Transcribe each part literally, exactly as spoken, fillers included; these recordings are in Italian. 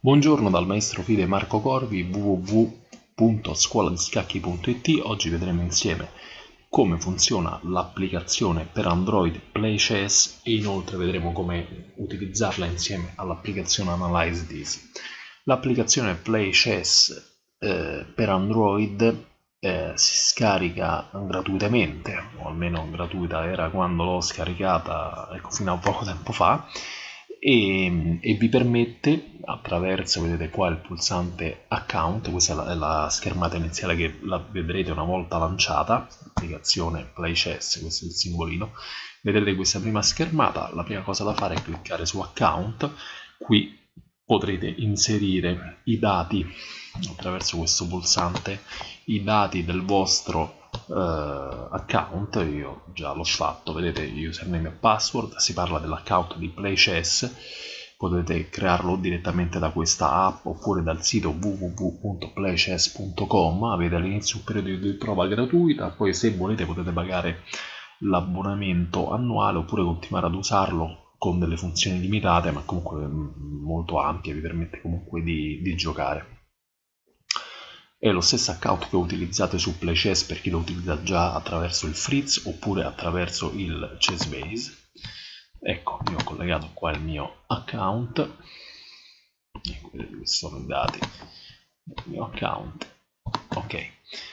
Buongiorno dal maestro Fide Marco Corvi, w w w punto scuola di scacchi punto i t. Oggi vedremo insieme come funziona l'applicazione per Android PlayChess e inoltre vedremo come utilizzarla insieme all'applicazione Analyze This. L'applicazione PlayChess eh, per Android eh, si scarica gratuitamente, o almeno gratuita era quando l'ho scaricata, ecco, fino a poco tempo fa. E, e vi permette attraverso, vedete qua il pulsante account, questa è la, è la schermata iniziale che la vedrete una volta lanciata, applicazione PlayChess, questo è il simbolino, vedete questa prima schermata, la prima cosa da fare è cliccare su account, qui potrete inserire i dati attraverso questo pulsante, i dati del vostro Uh, account. Io già l'ho fatto, vedete username e password, si parla dell'account di PlayChess, potete crearlo direttamente da questa app oppure dal sito w w w punto playchess punto com, avete all'inizio un periodo di prova gratuita, poi se volete potete pagare l'abbonamento annuale oppure continuare ad usarlo con delle funzioni limitate ma comunque molto ampie, vi permette comunque di, di giocare. È lo stesso account che utilizzate su PlayChess per chi lo utilizza già attraverso il Fritz oppure attraverso il Chessbase. Ecco, io ho collegato qua il mio account, questi sono i dati del mio account, ok, e,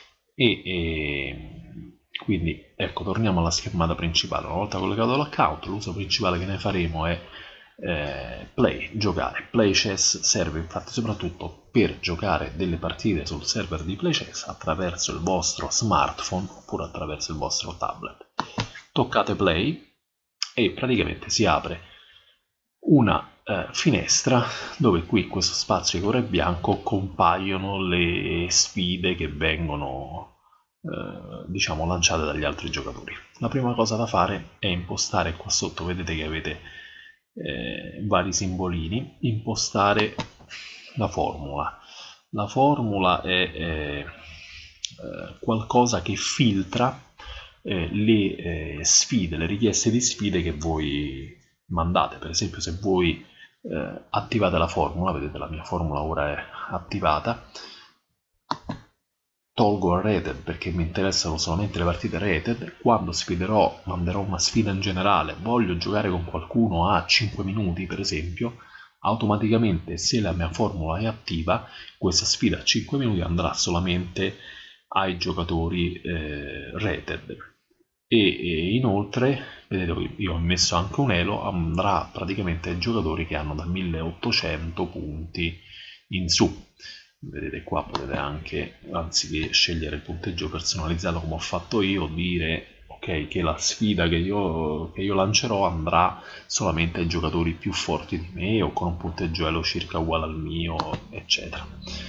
e quindi ecco, torniamo alla schermata principale. Una volta collegato l'account, l'uso principale che ne faremo è Eh, play, giocare. PlayChess serve infatti soprattutto per giocare delle partite sul server di PlayChess attraverso il vostro smartphone oppure attraverso il vostro tablet. Toccate play e praticamente si apre una eh, finestra dove qui in questo spazio di colore bianco compaiono le sfide che vengono eh, diciamo lanciate dagli altri giocatori. La prima cosa da fare è impostare, qua sotto vedete che avete Eh, vari simbolini, impostare la formula. La formula è eh, eh, qualcosa che filtra eh, le eh, sfide, le richieste di sfide che voi mandate. Per esempio, se voi eh, attivate la formula, vedete la mia formula ora è attivata, tolgo il rated perché mi interessano solamente le partite rated. Quando sfiderò, manderò una sfida in generale, voglio giocare con qualcuno a cinque minuti per esempio, automaticamente se la mia formula è attiva, questa sfida a cinque minuti andrà solamente ai giocatori eh, rated. E, e inoltre, vedete, io ho messo anche un elo, andrà praticamente ai giocatori che hanno da milleottocento punti in su. Vedete qua potete anche, anziché scegliere il punteggio personalizzato come ho fatto io, dire ok che la sfida che io, che io lancerò andrà solamente ai giocatori più forti di me o con un punteggio elo circa uguale al mio, eccetera.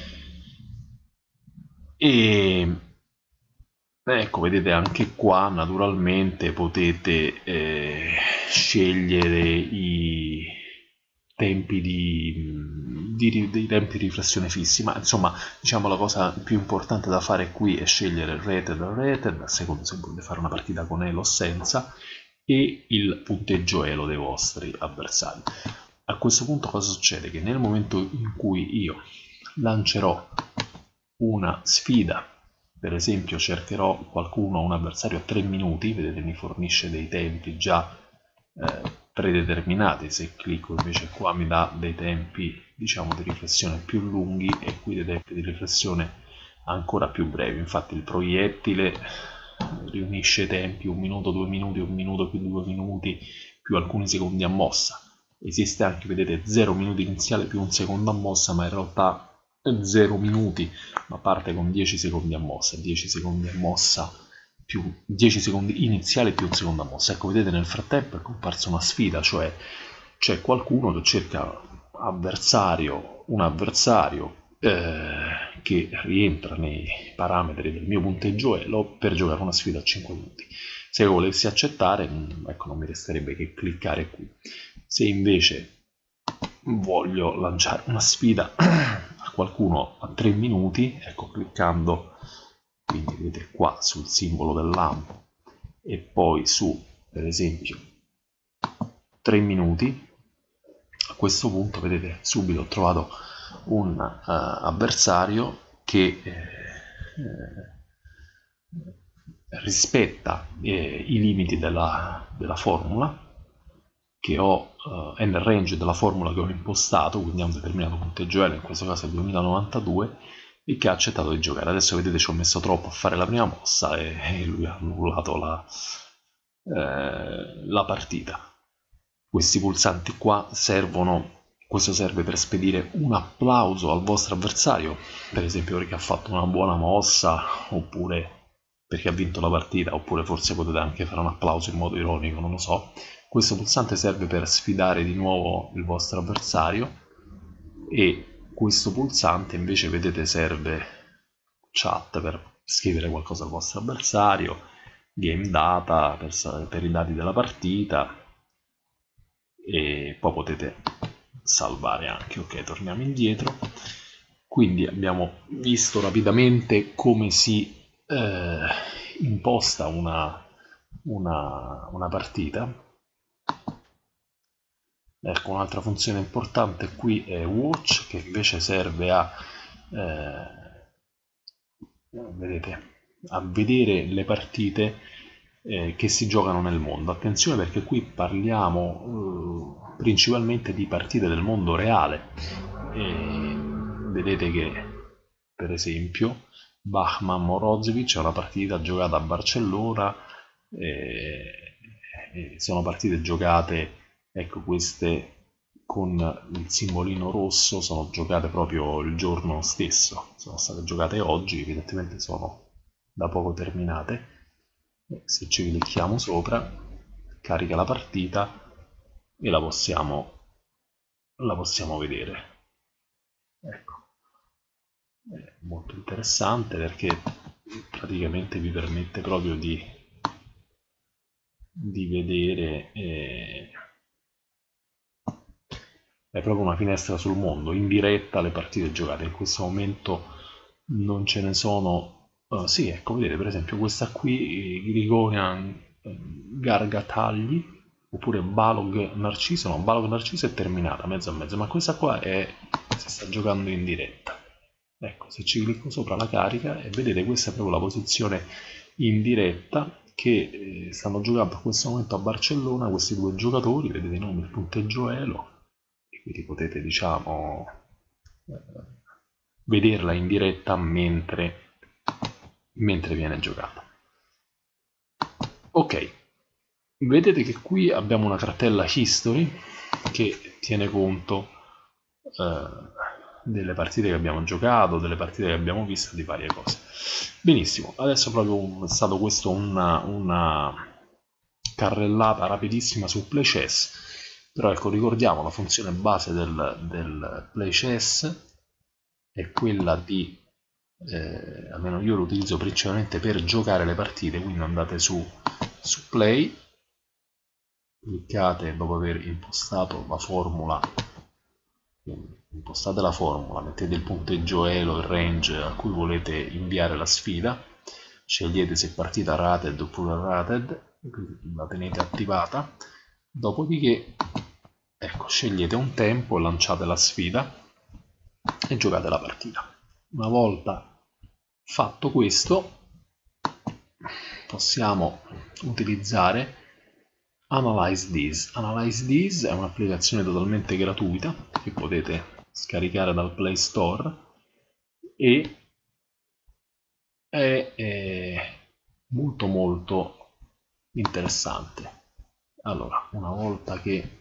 E ecco, vedete anche qua naturalmente potete eh, scegliere i tempi di, di, dei tempi di riflessione fissi, ma insomma diciamo la cosa più importante da fare qui è scegliere il rated o rated, a seconda se volete fare una partita con elo o senza, e il punteggio elo dei vostri avversari. A questo punto cosa succede? Che nel momento in cui io lancerò una sfida, per esempio cercherò qualcuno, un avversario a tre minuti, vedete mi fornisce dei tempi già eh, predeterminati, se clicco invece qua mi dà dei tempi diciamo di riflessione più lunghi e qui dei tempi di riflessione ancora più brevi. Infatti il proiettile riunisce tempi un minuto, due minuti, un minuto più due minuti più alcuni secondi a mossa. Esiste anche, vedete, zero minuti iniziale più un secondo a mossa, ma in realtà zero minuti, ma parte con dieci secondi a mossa, dieci secondi a mossa più dieci secondi iniziali più un secondo a mossa. Ecco, vedete, nel frattempo è comparsa una sfida, cioè c'è qualcuno che cerca avversario, un avversario eh, che rientra nei parametri del mio punteggio elo per giocare una sfida a cinque minuti. Se volessi accettare, ecco, non mi resterebbe che cliccare qui. Se invece voglio lanciare una sfida a qualcuno a tre minuti, ecco, cliccando quindi vedete qua sul simbolo del lampo e poi su per esempio tre minuti, a questo punto vedete subito ho trovato un uh, avversario che eh, rispetta eh, i limiti della, della formula che ho, uh, è nel range della formula che ho impostato, quindi ha un determinato punteggio L, in questo caso è duemilanovantadue, e che ha accettato di giocare. Adesso vedete ci ho messo troppo a fare la prima mossa e, e lui ha annullato la, eh, la partita. Questi pulsanti qua servono, questo serve per spedire un applauso al vostro avversario, per esempio perché ha fatto una buona mossa, oppure perché ha vinto la partita, oppure forse potete anche fare un applauso in modo ironico, non lo so. Questo pulsante serve per sfidare di nuovo il vostro avversario, e questo pulsante invece vedete serve chat per scrivere qualcosa al vostro avversario, game data per, per i dati della partita, e poi potete salvare anche. Ok, torniamo indietro. Quindi abbiamo visto rapidamente come si eh, imposta una, una, una partita. Ecco, un'altra funzione importante qui è watch, che invece serve a eh, vedete, a vedere le partite eh, che si giocano nel mondo. Attenzione, perché qui parliamo eh, principalmente di partite del mondo reale. E vedete che, per esempio, Bachmann Morozevich è una partita giocata a Barcellona, e, e sono partite giocate, ecco, queste con il simbolino rosso sono giocate proprio il giorno stesso, sono state giocate oggi, evidentemente sono da poco terminate. Se ci clicchiamo sopra carica la partita e la possiamo, la possiamo vedere. Ecco, è molto interessante perché praticamente vi permette proprio di, di vedere eh, è proprio una finestra sul mondo, in diretta le partite giocate. In questo momento non ce ne sono, uh, sì, ecco, vedete per esempio questa qui, Grigorian Gargatagli, oppure Balog Narciso, no, Balog Narciso è terminata mezzo a mezzo, ma questa qua è, si sta giocando in diretta. Ecco, se ci clicco sopra la carica e vedete questa è proprio la posizione in diretta che eh, stanno giocando in questo momento a Barcellona questi due giocatori, vedete i nomi, il punteggio Elo, e quindi potete, diciamo, eh, vederla in diretta mentre, mentre viene giocata. Ok, vedete che qui abbiamo una cartella history che tiene conto eh, delle partite che abbiamo giocato, delle partite che abbiamo visto, di varie cose. Benissimo, adesso proprio è stato questo una, una carrellata rapidissima su Play Chess, però ecco, ricordiamo la funzione base del, del Play Chess è quella di eh, almeno io lo utilizzo principalmente per giocare le partite, quindi andate su, su Play, cliccate dopo aver impostato la formula, impostate la formula, mettete il punteggio Elo, il range a cui volete inviare la sfida, scegliete se partita rated oppure rated, la tenete attivata, dopodiché ecco, scegliete un tempo, lanciate la sfida e giocate la partita. Una volta fatto questo possiamo utilizzare Analyze This. Analyze This è un'applicazione totalmente gratuita che potete scaricare dal Play Store e è, è molto molto interessante. Allora, una volta che,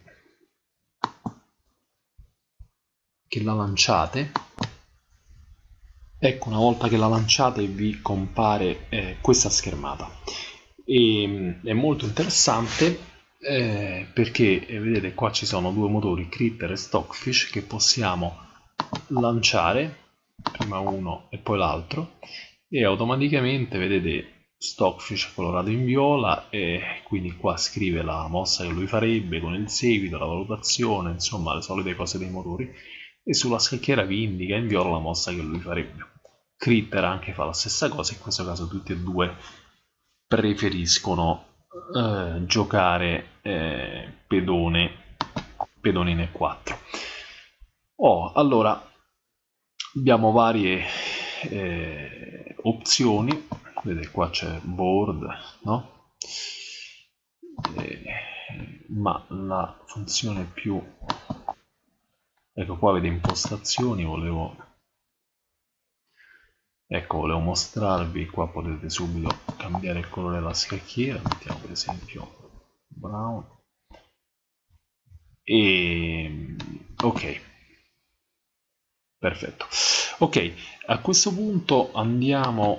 che la lanciate, ecco, una volta che la lanciate vi compare eh, questa schermata. E, è molto interessante eh, perché eh, vedete qua ci sono due motori, Critter e Stockfish, che possiamo lanciare, prima uno e poi l'altro, e automaticamente vedete Stockfish colorato in viola, e quindi qua scrive la mossa che lui farebbe con il seguito, la valutazione, insomma le solite cose dei motori, e sulla scacchiera vi indica in viola la mossa che lui farebbe. Critter anche fa la stessa cosa, in questo caso tutti e due preferiscono eh, giocare eh, pedone pedone in E quattro. Oh, allora abbiamo varie eh, opzioni. Vedete, qua c'è board, no? Eh, ma la funzione più, ecco qua vede impostazioni, volevo ecco volevo mostrarvi, qua potete subito cambiare il colore della scacchiera, mettiamo per esempio brown e ok, perfetto. Ok, a questo punto andiamo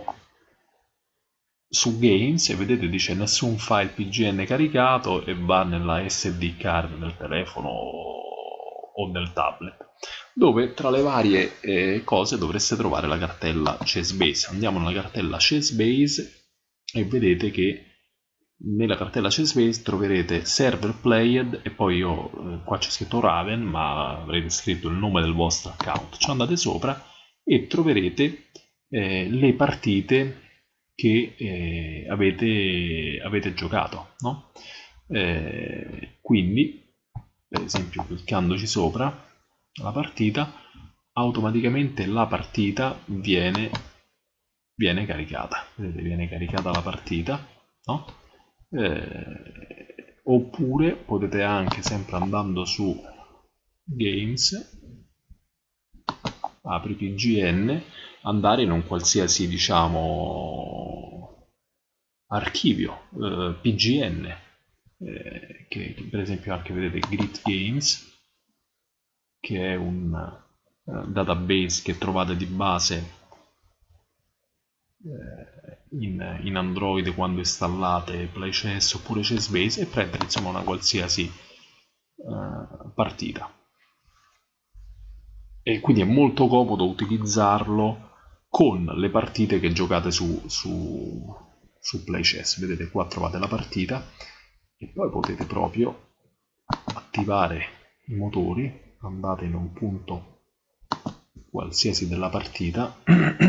su Games e vedete dice nessun file P G N caricato e va nella S D card del telefono o del tablet, dove tra le varie eh, cose dovreste trovare la cartella ChessBase. Andiamo nella cartella ChessBase e vedete che nella cartella ChessBase troverete server played e poi io eh, qua c'è scritto Raven, ma avrete scritto il nome del vostro account. Ci andate sopra e troverete eh, le partite che eh, avete, avete giocato, no? Eh, quindi per esempio cliccandoci sopra la partita, automaticamente la partita viene, viene caricata. Vedete, viene caricata la partita, no? Eh, oppure potete anche, sempre andando su Games, apri P G N, andare in un qualsiasi, diciamo, archivio eh, P G N, eh, che, che per esempio anche vedete Grit Games, che è un uh, database che trovate di base eh, in, in Android quando installate PlayChess oppure ChessBase, e prendere insomma una qualsiasi uh, partita. E quindi è molto comodo utilizzarlo con le partite che giocate su, su, su PlayChess. Vedete, qua trovate la partita e poi potete proprio attivare i motori, andate in un punto qualsiasi della partita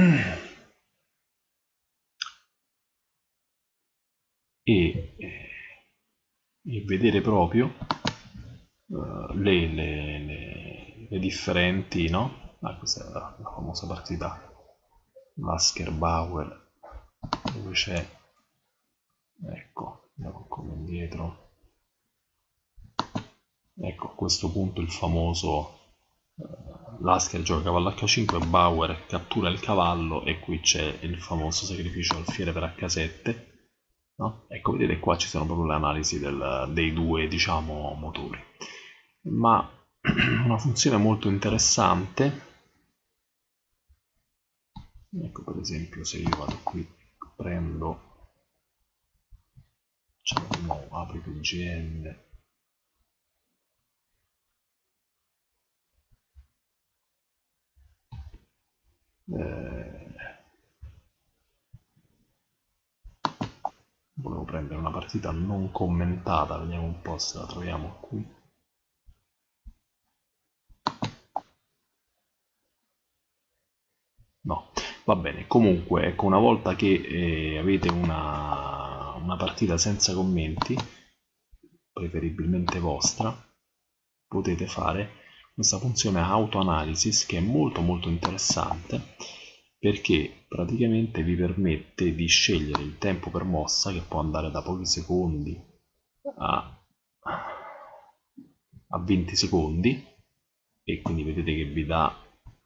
e, e vedere proprio uh, le, le, le, le differenti, no? Ah, questa è la, la famosa partita Lasker Bauer, dove c'è, ecco, andiamo ancora indietro, ecco a questo punto il famoso uh, Lasker gioca cavallo acca cinque, Bauer cattura il cavallo e qui c'è il famoso sacrificio alfiere per acca sette. No? Ecco, vedete qua ci sono proprio le analisi del, dei due, diciamo, motori. Ma una funzione molto interessante, ecco per esempio se io vado qui, prendo, diciamo di nuovo, apri P G N, eh, volevo prendere una partita non commentata, vediamo un po' se la troviamo qui. No, va bene, comunque ecco, una volta che eh, avete una, una partita senza commenti, preferibilmente vostra, potete fare questa funzione auto-analysis che è molto molto interessante, perché praticamente vi permette di scegliere il tempo per mossa, che può andare da pochi secondi a, a venti secondi, e quindi vedete che vi dà,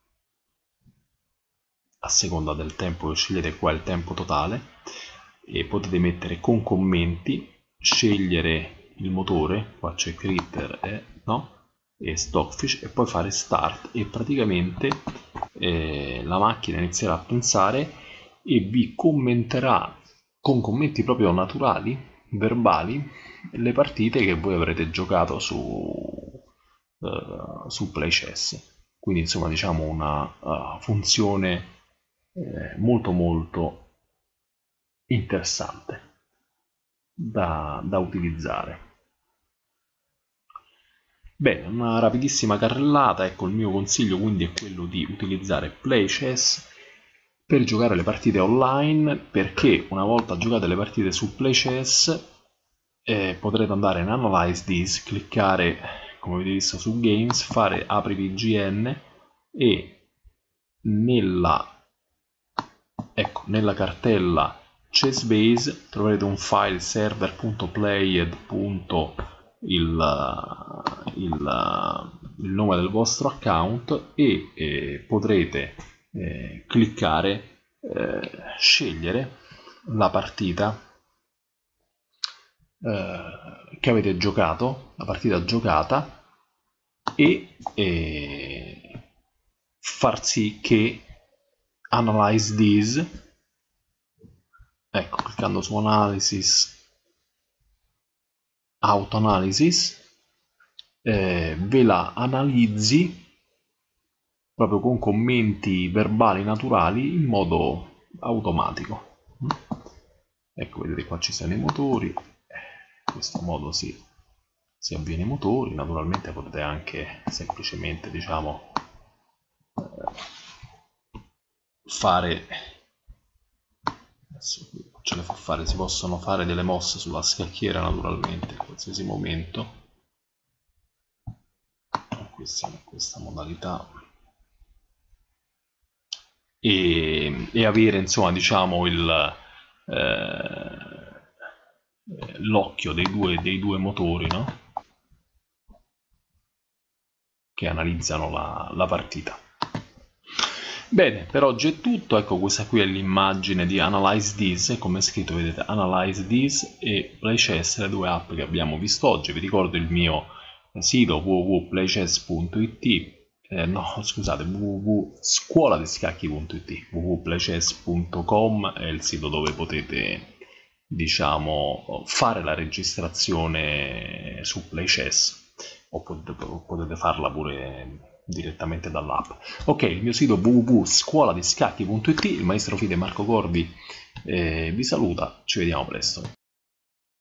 a seconda del tempo che scegliete, qua il tempo totale, e potete mettere con commenti, scegliere il motore, qua c'è Critter e, no? e Stockfish, e poi fare start, e praticamente eh, la macchina inizierà a pensare e vi commenterà con commenti proprio naturali, verbali, le partite che voi avrete giocato su, uh, su PlayChess. Quindi insomma diciamo una uh, funzione eh, molto molto interessante da, da utilizzare. Bene, una rapidissima carrellata, ecco il mio consiglio quindi è quello di utilizzare PlayChess per giocare le partite online, perché una volta giocate le partite su PlayChess eh, potrete andare in Analyze This, cliccare come avete visto su Games, fare apri P G N e nella, ecco, nella cartella chessbase troverete un file server.played. Il, il, il nome del vostro account e eh, potrete eh, cliccare, eh, scegliere la partita eh, che avete giocato, la partita giocata, e eh, far sì che Analyze This, ecco, cliccando su Analysis, Auto Analysis, eh, ve la analizzi proprio con commenti verbali naturali in modo automatico. Ecco, vedete qua ci sono i motori, in questo modo si, si avviene i motori. Naturalmente potete anche semplicemente, diciamo, fare, adesso ce le fa fare, si possono fare delle mosse sulla scacchiera naturalmente in qualsiasi momento. Questa è questa modalità, e, e avere, insomma, diciamo, il eh, l'occhio dei due, dei due motori, no? Che analizzano la, la partita. Bene, per oggi è tutto. Ecco, questa qui è l'immagine di Analyze This, e come è scritto, vedete, Analyze This e PlayChess, le due app che abbiamo visto oggi. Vi ricordo il mio sito w w w punto playchess punto i t, eh, no, scusate, w w w punto scuola di scacchi punto i t, w w w punto playchess punto com è il sito dove potete, diciamo, fare la registrazione su PlayChess, o potete, potete farla pure direttamente dall'app. Ok, il mio sito w w w punto scuola di scacchi punto i t, il maestro Fide Marco Corvi eh, vi saluta, ci vediamo presto.